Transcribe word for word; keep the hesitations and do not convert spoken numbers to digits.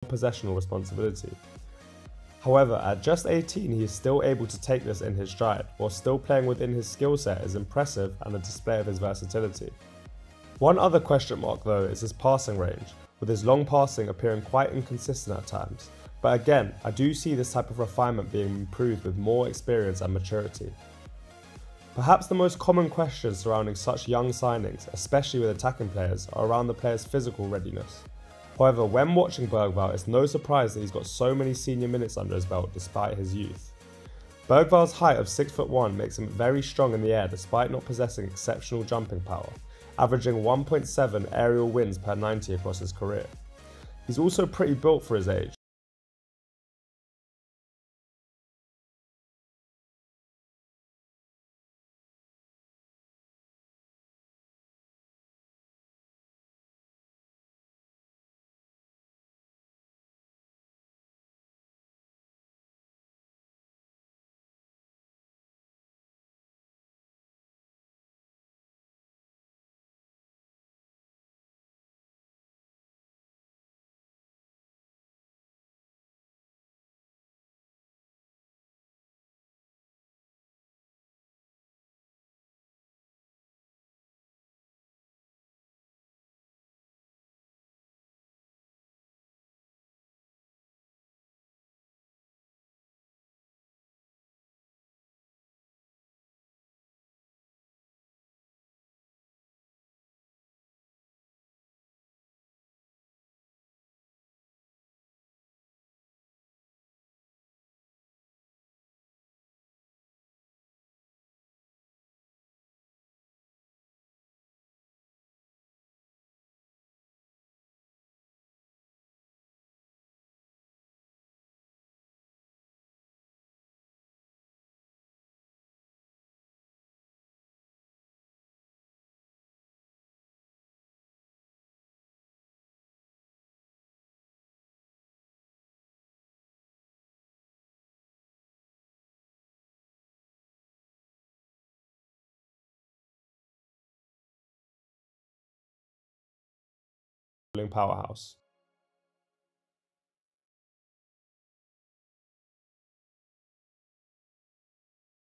possessional responsibility. However, at just eighteen he is still able to take this in his stride, while still playing within his skill set is impressive and a display of his versatility. One other question mark though is his passing range, with his long passing appearing quite inconsistent at times, but again, I do see this type of refinement being improved with more experience and maturity. Perhaps the most common questions surrounding such young signings, especially with attacking players, are around the player's physical readiness. However, when watching Bergvall, it's no surprise that he's got so many senior minutes under his belt despite his youth. Bergvall's height of six foot one makes him very strong in the air despite not possessing exceptional jumping power, averaging one point seven aerial wins per ninety across his career. He's also pretty built for his age. Powerhouse.